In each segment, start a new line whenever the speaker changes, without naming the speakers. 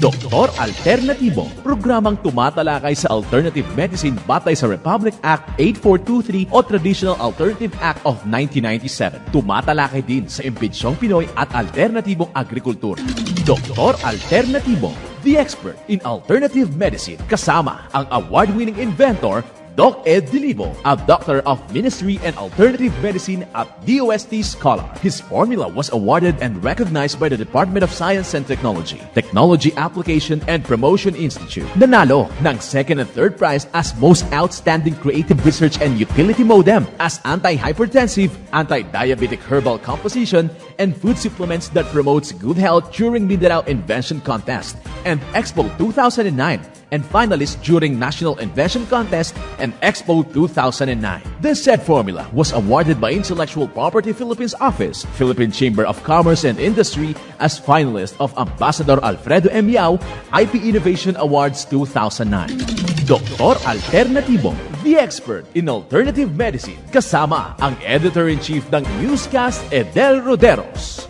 Doktor Alternatibo, programang tumatalakay sa alternative medicine batay sa Republic Act 8423 o Traditional Alternative Act of 1997. Tumatalakay din sa impinsyong Pinoy at alternatibong agrikultura. Doktor Alternatibo, the expert in alternative medicine, kasama ang award-winning inventor Doc Ed Dilibo, a doctor of ministry and alternative medicine at DOST Scholar. His formula was awarded and recognized by the Department of Science and Technology, Technology Application and Promotion Institute. Nanalo ng second and third prize as Most Outstanding Creative Research and Utility Modem as Anti-Hypertensive, Anti-Diabetic Herbal Composition, and Food Supplements that promotes good health during Mindanao Invention Contest and Expo 2009. And finalist during National Invention Contest and Expo 2009. This said formula was awarded by Intellectual Property Philippines Office, Philippine Chamber of Commerce and Industry as finalist of Ambassador Alfredo M. Yao IP Innovation Awards 2009. Doktor Alternatibo, the expert in alternative medicine, kasama ang Editor-in-Chief ng Newscast, Edel Roderos.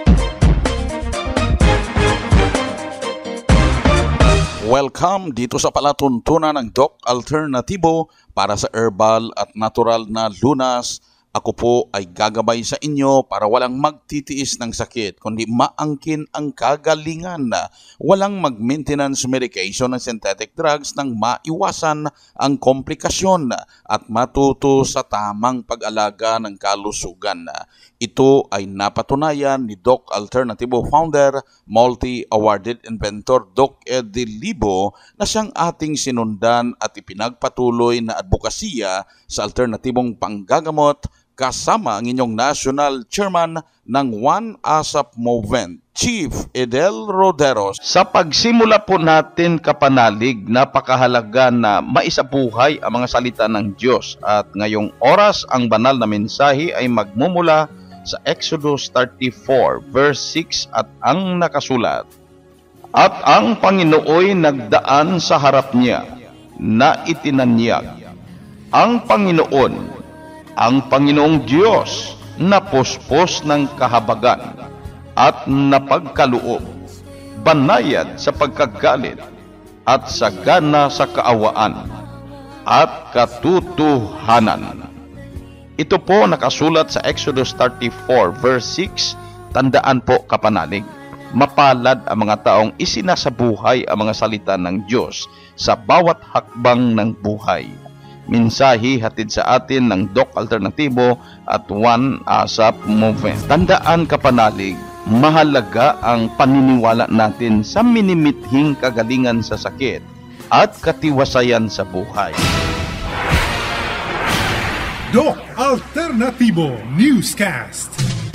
Welcome dito sa palatuntunan ng Doc Alternatibo para sa herbal at natural na lunas. Ako po ay gagabay sa inyo para walang magtitiis ng sakit, kundi maangkin ang kagalingan. Walang mag-maintenance medication ng synthetic drugs nang maiwasan ang komplikasyon at matuto sa tamang pag-alaga ng kalusugan. Ito ay napatunayan ni Doc Alternatibo founder, multi-awarded inventor Doc Ed Dilibo na siyang ating sinundan at ipinagpatuloy na advokasya sa alternatibong panggagamot kasama ang inyong National Chairman ng One ASAP Movement, Chief Edel Roderos.
Sa pagsimula po natin kapanalig, napakahalaga na maisabuhay ang mga salita ng Diyos. At ngayong oras, ang banal na mensahe ay magmumula sa Exodus 34 verse 6 at ang nakasulat. At ang Panginooy nagdaan sa harap niya na itinanyag. Ang Panginoon, ang Panginoong Diyos na puspos ng kahabagan at napagkaloob, banayad sa pagkagalit at sagana sa kaawaan at katotohanan. Ito po nakasulat sa Exodus 34 verse 6. Tandaan po kapanalig, mapalad ang mga taong isinasabuhay ang mga salita ng Diyos sa bawat hakbang ng buhay. Mensahe hatid sa atin ng Doc Alternatibo at One ASAP Movement. Tandaan kapanalig, mahalaga ang paniniwala natin sa minimithing kagalingan sa sakit at katiwasayan sa buhay.
Doc Alternatibo Newscast.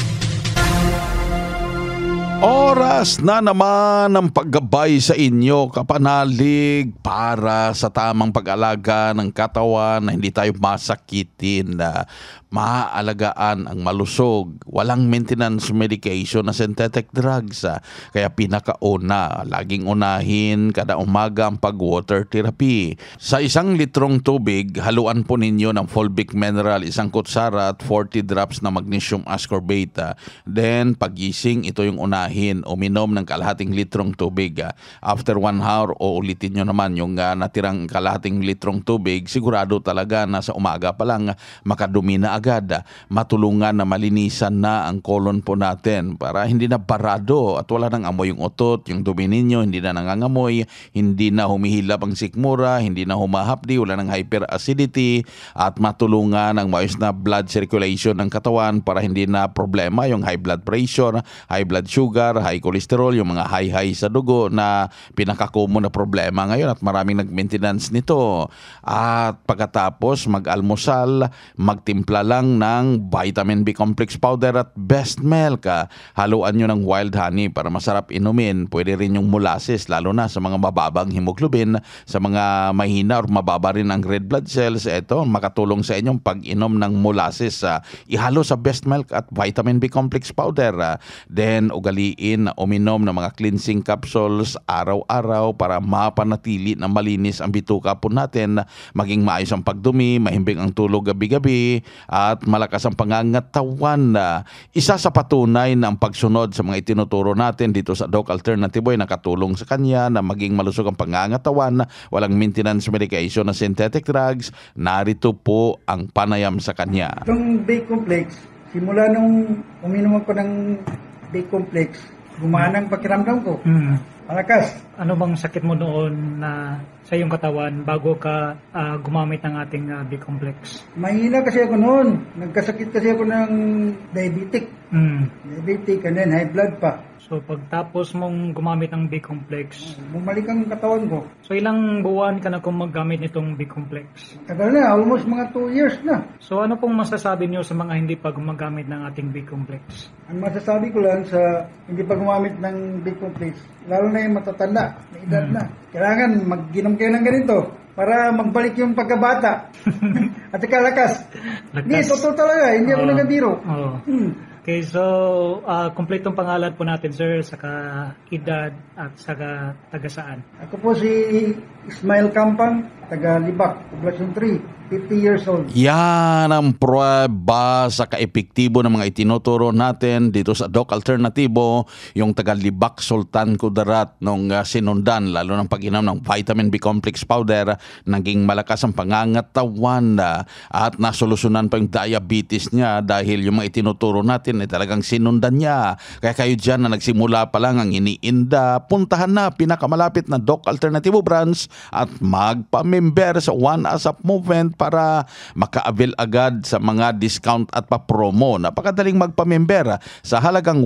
Oras na naman ang paggabay sa inyo, kapanalig, para sa tamang pag-alaga ng katawan na hindi tayo masakitin, na maaalagaan ang malusog, walang maintenance medication na synthetic drugs. Kaya pinakauna, laging unahin kada umaga ang pag-water therapy. Sa 1 litrong tubig, haluan po ninyo ng fulvic mineral, 1 kutsara at 40 drops na magnesium ascorbate. Then pagising, ito yung unahin, uminom ng kalahating litrong tubig. After 1 hour, o ulitin nyo naman yung natirang kalahating litrong tubig. Sigurado talaga na sa umaga pa lang makadumi na agad, matulungan na malinisan na ang kolon po natin para hindi na barado at wala nang amoy yung otot, yung dumi ninyo hindi na nangangamoy, hindi na humihilap ang sikmura, hindi na humahapdi, wala nang hyperacidity, at matulungan ang maayos na blood circulation ng katawan para hindi na problema yung high blood pressure, high blood sugar, high cholesterol, yung mga high sa dugo na pinaka-common na problema ngayon at maraming nag-maintenance nito. At pagkatapos mag-almusal, magtimpla lang ng vitamin B complex powder at best milk. Haluan nyo ng wild honey para masarap inumin. Pwede rin yung molasses, lalo na sa mga mababang hemoglobin, sa mga mahina or mababa rin ang red blood cells. Ito, makatulong sa inyong pag-inom ng molasses. Ihalo sa best milk at vitamin B complex powder. Then, ugaliin piliin na uminom ng mga cleansing capsules araw-araw para mapanatili na malinis ang bituka po natin, maging maayos ang pagdumi, mahimbing ang tulog gabi-gabi, at malakas ang pangangatawan. Isa sa patunay na ang pagsunod sa mga itinuturo natin dito sa Doc Alternativo ay nakatulong sa kanya na maging malusog ang pangangatawan, walang maintenance medication na synthetic drugs. Narito po ang panayam sa kanya.
Itong B-complex, simula nung uminom ako ng B-complex, gumana ang pakiramdam ko. Malakas.
Ano bang sakit mo noon na sa iyong katawan bago ka gumamit ng ating B-complex?
Mahina kasi ako noon. Nagkasakit kasi ako ng diabetic. Diabetic and then high blood pa.
So pagtapos mong gumamit ng B-complex,
Bumalik ang katawan ko.
so ilang buwan ka na kung maggamit nitong B-complex?
Tagal na, almost mga 2 years na.
So ano pong masasabi niyo sa mga hindi pa gumagamit ng ating B-complex?
Ang masasabi ko lang sa hindi pa gumamit ng B-complex, lalo na yung matatanda, may edad na. Kailangan mag-ginom kayo ng ganito para magbalik yung pagkabata. At saka lakas. Hindi, totoo talaga. Hindi ako nagabiro.
Oo. Okay, so kompletong pangalan po natin, sir, saka edad at saka taga saan?
Ako po si Ismail Campang, taga Libak, Poblacion 3, 50 years old.
Yan ang prueba sa kaepektibo ng mga itinuturo natin dito sa Doc Alternativo, yung taga-Libak Sultan Kudarat nung sinundan, lalo ng pag-inom ng vitamin B complex powder, naging malakas ang pangangatawan at nasolusyonan pa yung diabetes niya dahil yung mga itinuturo natin ay talagang sinundan niya. Kaya kayo dyan na nagsimula pa lang ang iniinda, puntahan na pinakamalapit na Doc Alternativo branch at magpa-member sa One ASAP Movement para maka-avail agad sa mga discount at pa-promo. Napakadaling magpa-member. Sa halagang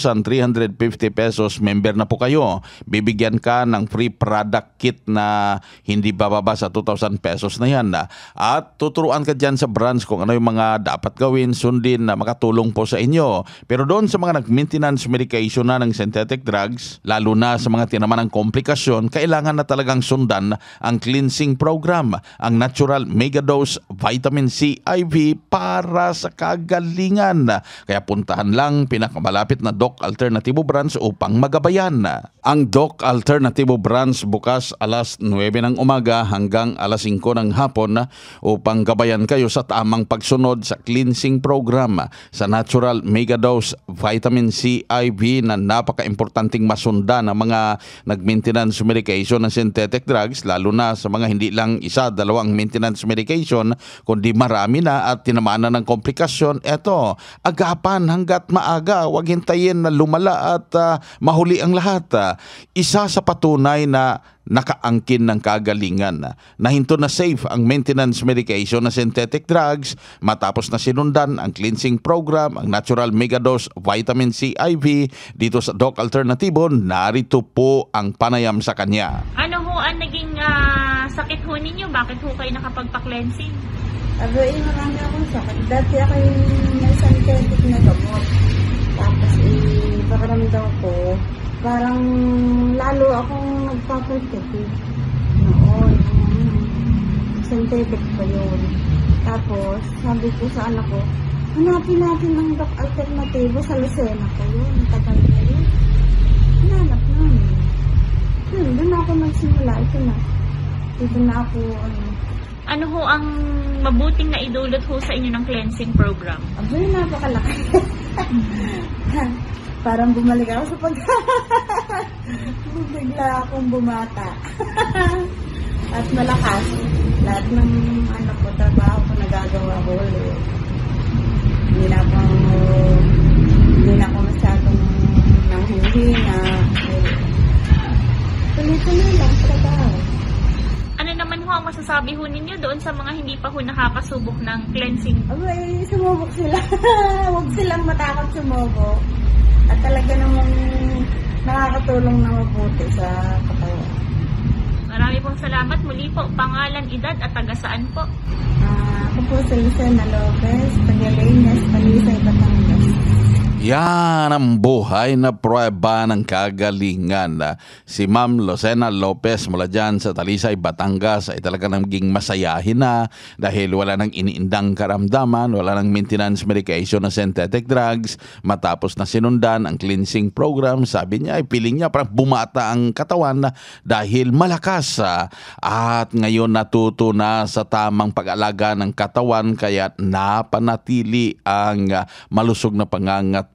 1,350 pesos, member na po kayo. Bibigyan ka ng free product kit na hindi bababa sa 2,000 pesos na yan. At tuturuan ka dyan sa branch kung ano yung mga dapat gawin, sundin na makatulong po sa inyo. Pero doon sa mga nag-maintenance medication na ng synthetic drugs, lalo na sa mga tinaman ng komplikasyon, kailangan na talagang sundan ang cleansing program, ang natural Megadose Vitamin C IV para sa kagalingan. Kaya puntahan lang pinakamalapit na Doc Alternativo branch upang magabayan. Ang Doc Alternativo branch bukas alas 9 ng umaga hanggang alas 5 ng hapon upang gabayan kayo sa tamang pagsunod sa cleansing program, sa natural Megadose Vitamin C IV na napaka-importanting masundan ng mga nag-maintenance medication ng synthetic drugs, lalo na sa mga hindi lang isa, dalawang maintenance medication, kundi marami na at tinamaan na ng komplikasyon. Eto, agapan hanggat maaga, huwag hintayin na lumala at mahuli ang lahat. Isa sa patunay na nakaangkin ng kagalingan, nahinto na safe ang maintenance medication na synthetic drugs matapos na sinundan ang cleansing program, ang natural Megadose Vitamin C IV dito sa Doc Alternativo. Narito po ang panayam sa kanya.
Ano ho ang naging sakit ho ninyo? Bakit ho kayo nakapagpa-cleansing?
Marami akong sakit. Dati ako yung may synthetic na gamot. Tapos pakaramdaw ko, parang lalo akong nagpapalpiti noon. Synthetic pa yun. Tapos, sabi ko sa anak ko, hanapin natin ang Doc Alternativo sa Lucena pa yun. Tagal na yun. Hanap namin. Yun, doon ako nagsimula. Ito na. Dito na ako,
Ano ho ang mabuting na idulot ho sa inyo ng cleansing program?
Abay, napakalaki. Parang bumalik ako sa bigla akong bumata. At malakas. Lahat ng trabaho ko nagagawa ko ulit. Hindi na ako masyadong nanghihina. Tuloy-tuloy lang sa trabaho.
Ano naman ho ang masasabi ho ninyo doon sa mga hindi pa ho nakakasubok ng cleansing?
Abay, sumubok sila. Huwag silang matakot sumubok. At talaga namang nakakatulong na mabuti sa katawan.
Marami pong salamat. Muli po, pangalan, edad at taga saan po?
Ako po si Lucena Lopez, taga Leñas, Talisay, Batangas.
Yan ang buhay na prueba ng kagalingan. Si Ma'am Lucena Lopez mula dyan sa Talisay, Batangas ay talaga naging masayahin na dahil wala nang iniindang karamdaman, wala nang maintenance medication na synthetic drugs. Matapos na sinundan ang cleansing program, sabi niya ay piling niya parang bumata ang katawan dahil malakas. At ngayon natuto na sa tamang pag-alaga ng katawan kaya napanatili ang malusog na pangangatawan.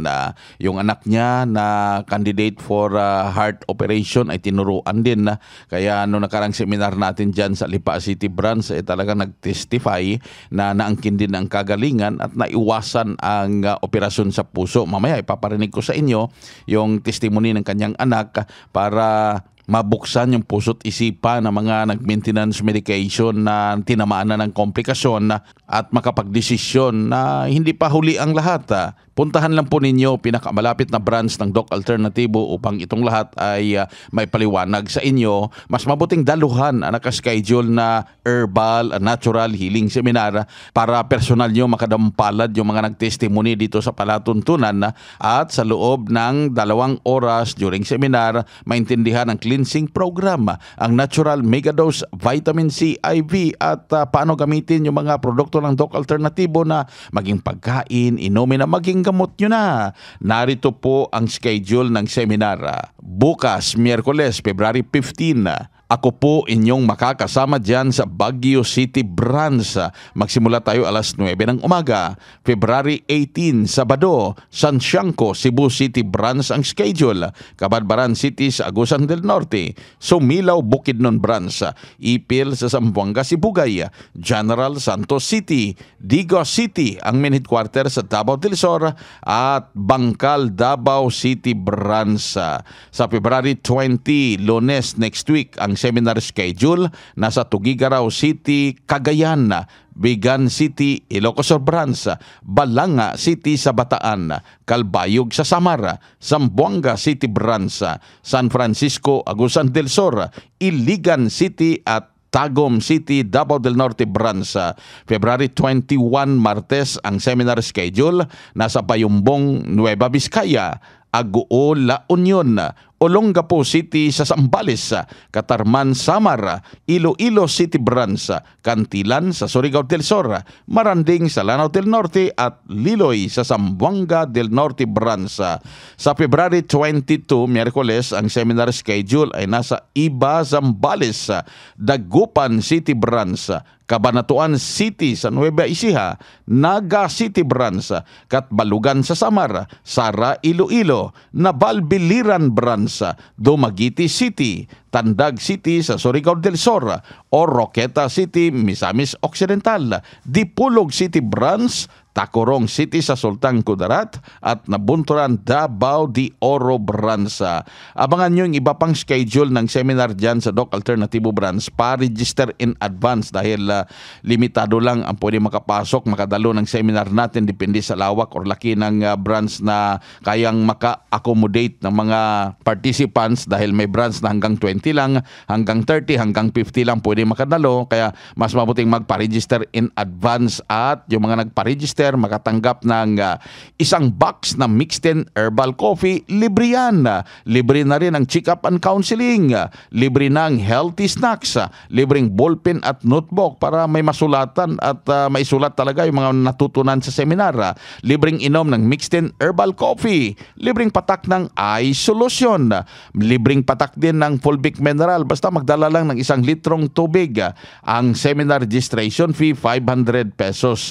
Yung anak niya na candidate for heart operation ay tinuruan din na. Kaya noong nakarang seminar natin dyan sa Lipa City branch ay talaga nag-testify na naangkin din ang kagalingan at naiwasan ang operasyon sa puso. Mamaya ipaparinig ko sa inyo yung testimony ng kanyang anak para mabuksan yung puso't isipan ng mga nag-maintenance medication na tinamaan na ng komplikasyon at makapagdesisyon na hindi pa huli ang lahat. Puntahan lang po ninyo pinakamalapit na branch ng Doc Alternativo upang itong lahat ay may paliwanag sa inyo. Mas mabuting daluhan ang nakaschedule na herbal natural healing seminar para personal nyo makadampalad yung mga nagtestimony dito sa palatuntunan at sa loob ng 2 oras during seminar maintindihan ang cleansing program, ang natural megadose vitamin C IV at paano gamitin yung mga produkto ng Doc Alternativo na maging pagkain, inumin na maging gamot nyo na. Narito po ang schedule ng seminar. Bukas, Miyerkules, February 15, ako po inyong makakasama dyan sa Baguio City branch. Magsimula tayo alas 9 ng umaga. February 18, Sabado, San Siangco, Cebu City branch ang schedule. Cabadbaran City sa Agusan del Norte. Sumilaw, Bukidnon branch. Ipil sa Zamboanga, Sibugay. General Santos City. Digos City ang main headquarters sa Davao del Sur. At Bangkal, Davao City branch. Sa February 20, Lunes next week, ang seminar schedule nasa Tugigaraw City, Cagayan, Bigan City, Ilocos Sur branch, Balanga City sa Bataan, Calbayog sa Samar, Zamboanga City branch, San Francisco, Agusan del Sur, Iligan City at Tagum City, Davao del Norte branch. February 21, Martes, ang seminar schedule nasa Bayumbong, Nueva Vizcaya, Aguo, La Union, Olongapo City sa Zambales, Catarman, Samar, Iloilo City branch, Cantilan sa Surigao del Sur, Maranding sa Lanao del Norte at Liloy sa Zamboanga del Norte branch. Sa February 22, Miyerkules, ang seminar schedule ay nasa Iba, Zambales, Dagupan City branch, Cabanatuan City sa Nueva Ecija, Naga City branch, Katbalugan sa Samar, Sara, Iloilo, Nabalbiliran branch, Dumaguete City, Tandag City sa Surigao del Sur, Oroqueta City, Misamis Occidental, Dipolog City branch, Tacorong City sa Sultan Kudarat at Nabunturan, Davao de Oro branch. Abangan nyo yung iba pang schedule ng seminar dyan sa Doc Alternativo branch. Pa-register in advance dahil limitado lang ang pwede makapasok, makadalo ng seminar natin depende sa lawak or laki ng branch na kayang maka-accommodate ng mga participants dahil may branch na hanggang 20 lang, hanggang 30, hanggang 50 lang pwede makadalo. Kaya mas mabuting magpa-register in advance at yung mga nagpa-register makatanggap ng isang box na mixed in herbal coffee, libre yan. Libre na rin ang check-up and counseling, libre na ang healthy snacks, libreng ballpen at notebook para may masulatan at maisulat talaga yung mga natutunan sa seminar, libreng inom ng mixed in herbal coffee, libreng patak ng eye solution, libreng patak din ng Fulvic mineral basta magdala lang ng 1 litrong tubig. Ang seminar registration fee 500 pesos.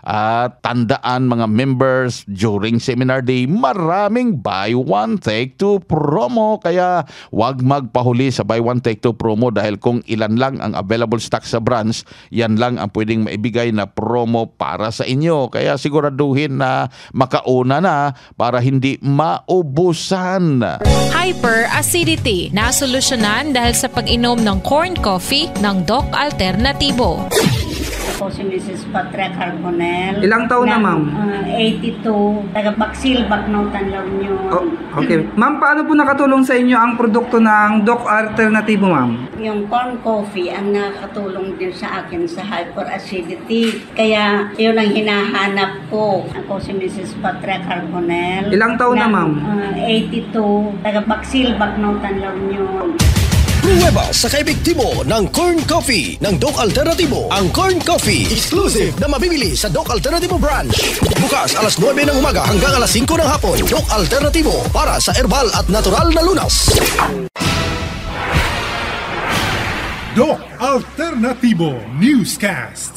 At tandaan mga members, during seminar day, maraming buy one take two promo. Kaya wag magpahuli sa buy one take two promo dahil kung ilan lang ang available stock sa branch, yan lang ang pwedeng maibigay na promo para sa inyo. Kaya siguraduhin na makauna na para hindi maubusan.
Hyperacidity na solusyonan dahil sa pag-inom ng corn coffee ng Doc Alternativo.
Ako si Mrs. Patria Carbonell.
Ilang taon na, ma'am?
82. Taga-Baksil, Baknotan lang yun.
Okay. Ma'am, paano po nakatulong sa inyo ang produkto ng Doc Alternativo, ma'am?
Yung corn coffee ang nakatulong din sa akin sa hyperacidity. Kaya yun ang hinahanap ko. Ako si Mrs. Patria Carbonell.
Ilang taon na, ma'am?
82. Taga-Baksil, Baknotan lang yun.
Pruweba sa kaepektibo ng Corn Coffee ng Doc Alternativo. Ang Corn Coffee, exclusive na mabibili sa Doc Alternativo branch. Bukas alas 9 ng umaga hanggang alas 5 ng hapon. Doc Alternativo para sa herbal at natural na lunas.
Doc Alternativo Newscast.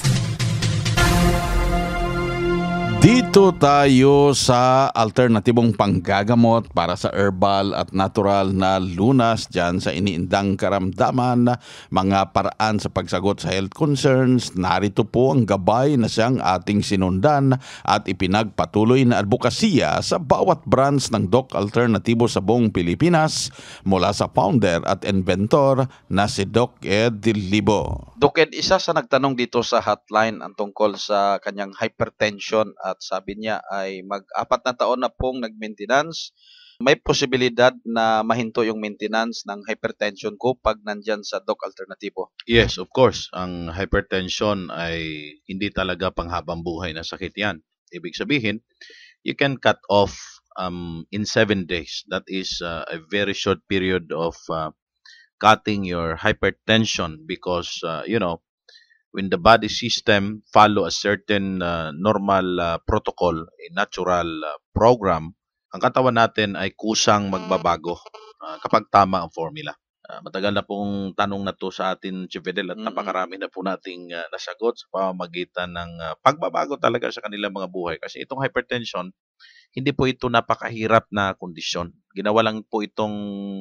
Dito tayo sa alternatibong panggagamot para sa herbal at natural na lunas dyan sa iniindang karamdaman, mga paraan sa pagsagot sa health concerns. Narito po ang gabay na siyang ating sinundan at ipinagpatuloy na advokasya sa bawat branch ng Doc Alternativo sa buong Pilipinas mula sa founder at inventor na si Doc Ed Dilibo.
Doc Ed, isa sa nagtanong dito sa hotline ang tungkol sa kanyang hypertension at sabi niya ay mag-4 na taon na pong nag-maintenance. May posibilidad na mahinto yung maintenance ng hypertension ko pag nandyan sa Doc Alternativo.
Yes, of course. Ang hypertension ay hindi talaga panghabang buhay na sakit yan. Ibig sabihin, you can cut off in 7 days. That is a very short period of cutting your hypertension because, when the body system follow a certain normal protocol, a natural program, ang katawan natin ay kusang magbabago kapag tama ang formula. Matagal na pong tanong na to sa atin, Chief Fidel, at napakarami na po nating nasagot sa pamamagitan ng pagbabago talaga sa kanilang mga buhay. Kasi itong hypertension, hindi po ito napakahirap na kondisyon. Ginawa lang po itong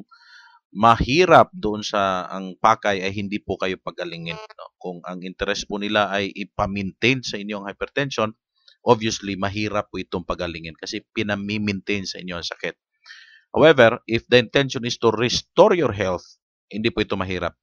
mahirap doon sa ang pakay ay hindi po kayo pagalingin. No? Kung ang interest po nila ay ipa-maintain sa inyong hypertension, obviously mahirap po itong pagalingin kasi pinami-maintain sa inyo ang sakit. However, if the intention is to restore your health, hindi po ito mahirap.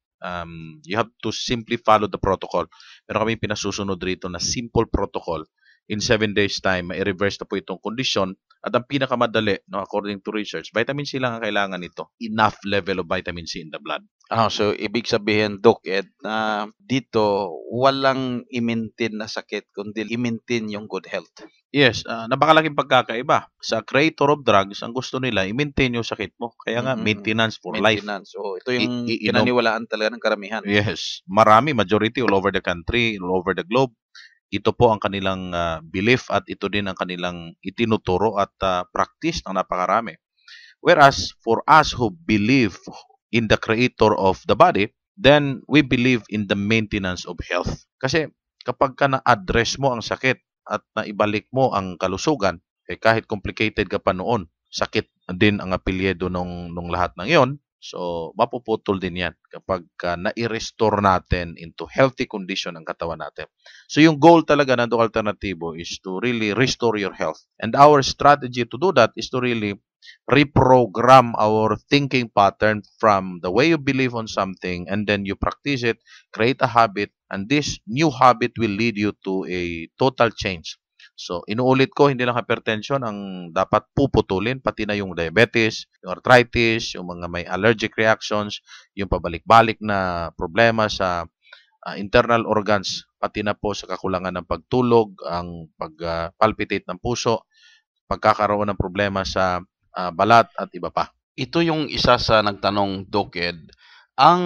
You have to simply follow the protocol. Pero kami pinasusunod rito na simple protocol. In 7 days time, ma-reverse na po itong kondisyon. At ang pinakamadali, no, according to research, vitamin C lang ang kailangan nito. Enough level of vitamin C in the blood.
So, ibig sabihin, Doc Ed, na dito walang i-maintain na sakit, kundi i-maintain yung good health.
Yes, napakalaking pagkakaiba. Sa creator of drugs, ang gusto nila, i-maintain yung sakit mo. Kaya nga, maintenance for life.
So, ito yung pinaniwalaan talaga ng karamihan.
Yes, marami, majority all over the country, all over the globe. Ito po ang kanilang belief at ito din ang kanilang itinuturo at practice ng napakarami. Whereas, for us who believe in the creator of the body, then we believe in the maintenance of health. Kasi kapag ka na-address mo ang sakit at naibalik mo ang kalusugan, kahit complicated ka pa noon, sakit din ang apelyido nung lahat ng iyon, so mapuputol din yan kapag na-i-restore natin into healthy condition ang katawan natin. So yung goal talaga ng Doc Alternativo is to really restore your health. And our strategy to do that is to really reprogram our thinking pattern from the way you believe on something and then you practice it, create a habit, and this new habit will lead you to a total change. So, inuulit ko, hindi lang hypertension ang dapat puputulin, pati na yung diabetes, yung arthritis, yung mga may allergic reactions, yung pabalik-balik na problema sa internal organs, pati na po sa kakulangan ng pagtulog, ang pag-palpitate ng puso, pagkakaroon ng problema sa balat at iba pa.
Ito yung isa sa nagtanong, Doc Ed. Ang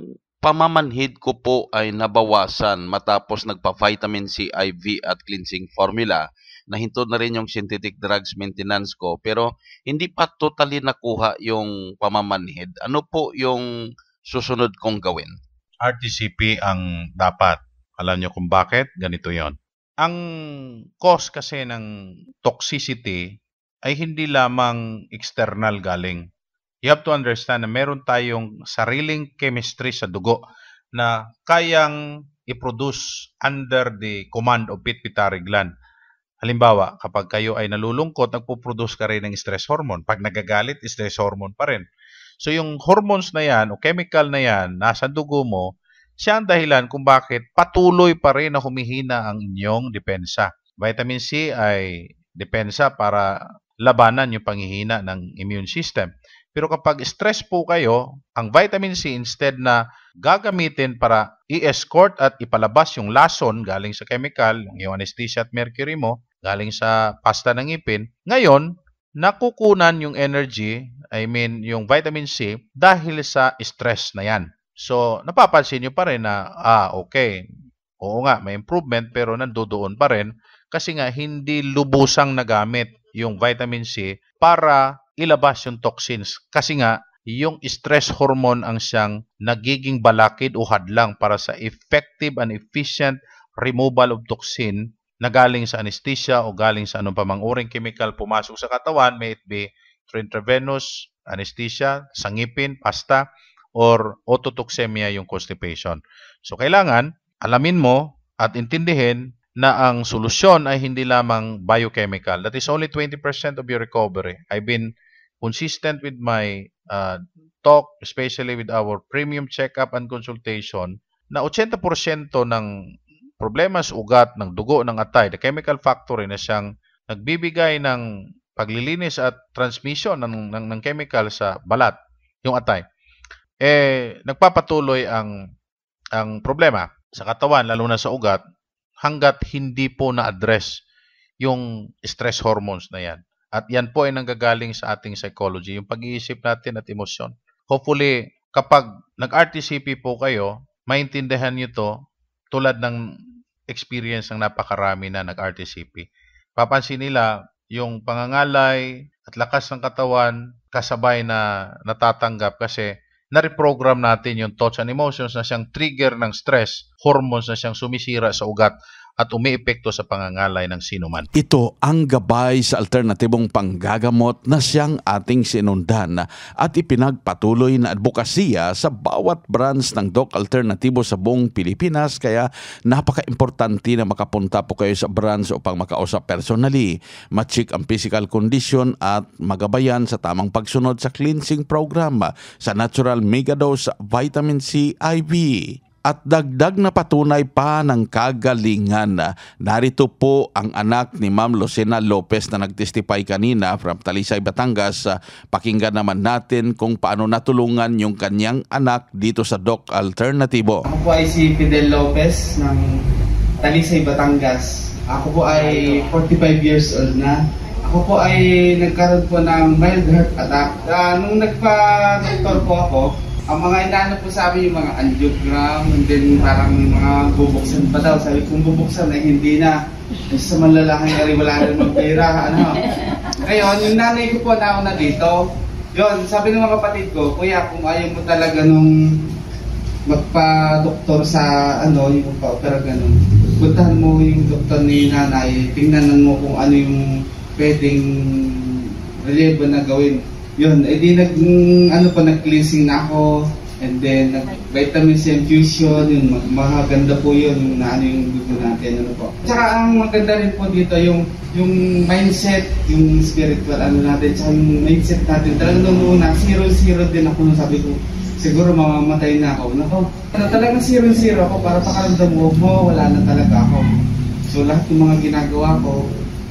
pamamanhid ko po ay nabawasan matapos nagpa-vitamin C IV at cleansing formula. Nahinto na rin yung synthetic drugs maintenance ko pero hindi pa totally nakuha yung pamamanhid. Ano po yung susunod kong gawin?
RTCP ang dapat. Alam nyo kung bakit? Ganito yon. Ang cause kasi ng toxicity ay hindi lamang external galing. You have to understand na meron tayong sariling chemistry sa dugo na kayang i-produce under the command of pituitary gland. Halimbawa, kapag kayo ay nalulungkot, nagpo-produce ka rin ng stress hormone. Pag nagagalit, stress hormone pa rin. So yung hormones na yan o chemical na yan, nasa dugo mo,
siya ang dahilan kung bakit patuloy pa rin na humihina ang inyong depensa. Vitamin C ay depensa para labanan yung panghihina ng immune system. Pero kapag stress po kayo, ang vitamin C instead na gagamitin para i-escort at ipalabas yung lason galing sa chemical, yung anesthesia at mercury mo, galing sa pasta ng ngipin, ngayon, nakukunan yung energy, yung vitamin C, dahil sa stress na yan. So, napapansin nyo pa rin na, okay, oo nga, may improvement, pero nandoon pa rin kasi nga hindi lubusang nagamit yung vitamin C para ilabas yung toxins. Kasi nga, yung stress hormone ang siyang nagiging balakid o hadlang para sa effective and efficient removal of toxin na galing sa anesthesia o galing sa anong pamang uring chemical pumasok sa katawan, may it be through intravenous, anesthesia, sa ngipin, pasta, or ototoxemia yung constipation. So, kailangan alamin mo at intindihin na ang solusyon ay hindi lamang biochemical. That is only 20% of your recovery. I've been consistent with my talk, especially with our premium checkup and consultation, na 80% ng problema sa ugat, ng dugo, ng atay, the chemical factory na siyang nagbibigay ng paglilinis at transmission ng chemical sa balat, yung atay, nagpapatuloy ang problema sa katawan, lalo na sa ugat, hanggat hindi po na-address yung stress hormones na yan. At yan po ay nanggagaling sa ating psychology, yung pag-iisip natin at emosyon. Hopefully, kapag nag-RTCP po kayo, maintindihan nyo to tulad ng experience ng napakarami na nag-RTCP. Papansin nila yung pangangalay at lakas ng katawan kasabay na natatanggap kasi na-reprogram natin yung thoughts and emotions na siyang trigger ng stress, hormones na siyang sumisira sa ugat at umiepekto sa pangangalay ng sinuman.
Ito ang gabay sa alternatibong panggagamot na siyang ating sinundan at ipinagpatuloy na advokasya sa bawat branch ng Doc Alternatibo sa buong Pilipinas, kaya napaka-importante na makapunta po kayo sa branch upang makausap personally, ma-check ang physical condition at magabayan sa tamang pagsunod sa cleansing program sa Natural Megadose Vitamin C IV. At dagdag na patunay pa ng kagalingan, narito po ang anak ni Ma'am Lucena Lopez na nagtestify kanina from Talisay, Batangas. Pakinggan naman natin kung paano natulungan yung kanyang anak dito sa Doc Alternatibo.
Ako po ay si Fidel Lopez ng Talisay, Batangas. Ako po ay 45 years old na. Ako po ay nagkaroon po ng mild heart attack. Nung nagpa-doktor po ako, ang mga inaano po sa amin yung mga angiogram, and then parang mga bubuksan pa daw. Sabi kong bubuksan ay hindi na. Sa malalaking ari wala na magpera. Ngayon, yung nanay ko po nauna dito, yun, sabi ng mga kapatid ko, kuya, kung ayaw mo talaga nung magpa-doktor sa yung magpa-opera ganun, puntahan mo yung doktor ni nanay, tingnan mo kung ano yung pwedeng reliable na gawin. Yun, edi nag-cleansing na ako, and then nag-vitamin C infusion, yun, maganda po yun, yung dugo natin, Tsaka ang maganda rin po dito, yung mindset, yung spiritual, natin, tsaka yung mindset natin, talagang noong una, 0-0 din ako, nung sabi ko, siguro mamamatay na ako. Talagang 0-0 ako, para pakaramdam mo, wala na talaga ako. So lahat ng mga ginagawa ko,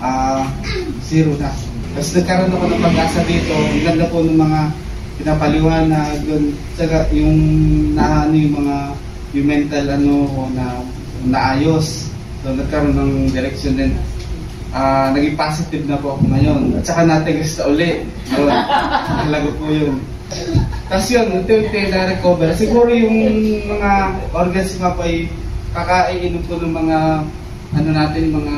0 na. Tapos nagkaroon ako ng pag-asa dito, ang ganda po ng mga pinapaliwanag doon, yung mental na naayos. So nagkaroon ng direction din. Naging positive na po ako ngayon. At saka natigas na uli. Nalago po yun. Tapos yun, unti-unti na-recover. Siguro yung mga organs nga po ay kakaiinom po ng mga mga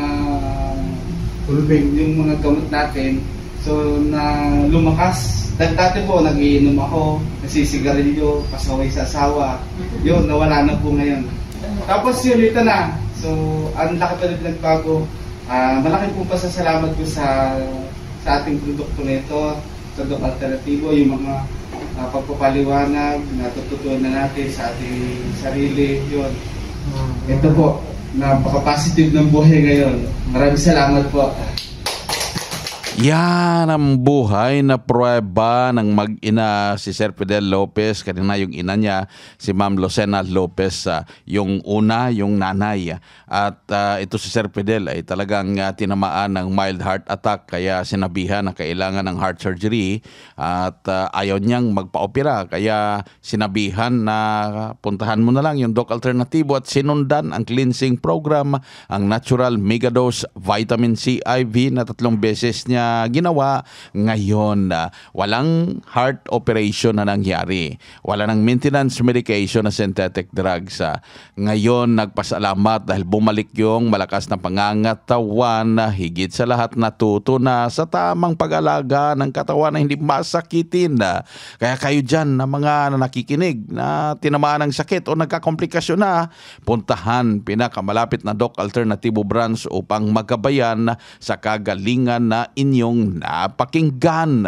yung mga gamot natin, so na lumakas. Dati po nagiinom ako, nasisigarilyo, pasaway sa asawa, yun, nawala na po ngayon. Tapos yun, ito na, so ang laki pa rin nagbago. Malaki po pasasalamat ko sa ating produkto na ito, sa Doc Alternatibo, yung mga pagpapaliwanag, natututunan na natin sa ating sarili, yun. Ito po, napaka-positive ng buhay ngayon. Maraming salamat po.
Yan ang buhay na pruweba ng mag-ina si Sir Fidel Lopez. Kanina yung ina niya, si Ma'am Lucena Lopez, yung una, yung nanay. At ito si Sir Fidel ay talagang tinamaan ng mild heart attack, kaya sinabihan na kailangan ng heart surgery at ayaw niyang magpa-opera. Kaya sinabihan na puntahan mo na lang yung Doc Alternativo at sinundan ang cleansing program, ang Natural Megadose Vitamin C IV na 3 beses niya ginawa. Ngayon, walang heart operation na nangyari. Wala nang maintenance medication na synthetic drugs. Ngayon, nagpasalamat dahil bumalik yung malakas na pangangatawan. Higit sa lahat, natuto na sa tamang pag-alaga ng katawan na hindi masakitin. Kaya kayo dyan na mga nakikinig na tinamaan ng sakit o nagkakomplikasyon na, puntahan pinakamalapit na Doc Alternativo branch upang magabayan sa kagalingan na inyong napakinggan.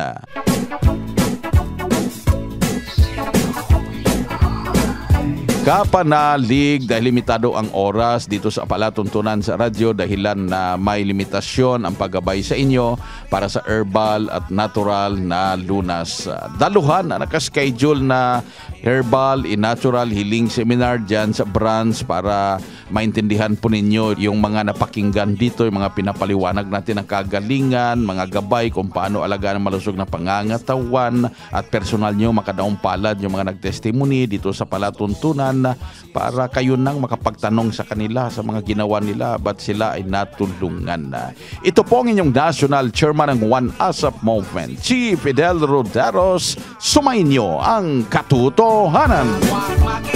Kapanalig, dahil limitado ang oras dito sa palatuntunan sa radyo dahilan na may limitasyon ang paggabay sa inyo para sa herbal at natural na lunas. Daluhan na nakaschedule na herbal and natural healing seminar dyan sa branch para maintindihan po ninyo yung mga napakinggan dito, yung mga pinapaliwanag natin ng kagalingan, mga gabay kung paano alagaan ang malusog na pangangatawan at personal nyo makadaong palad yung mga nagtestimony dito sa palatuntunan para kayo nang makapagtanong sa kanila sa mga ginawa nila ba't sila ay natulungan. Ito po ang inyong National Chairman ng One ASAP Movement, si Fidel Roderos. Sumainyo ang katotohanan.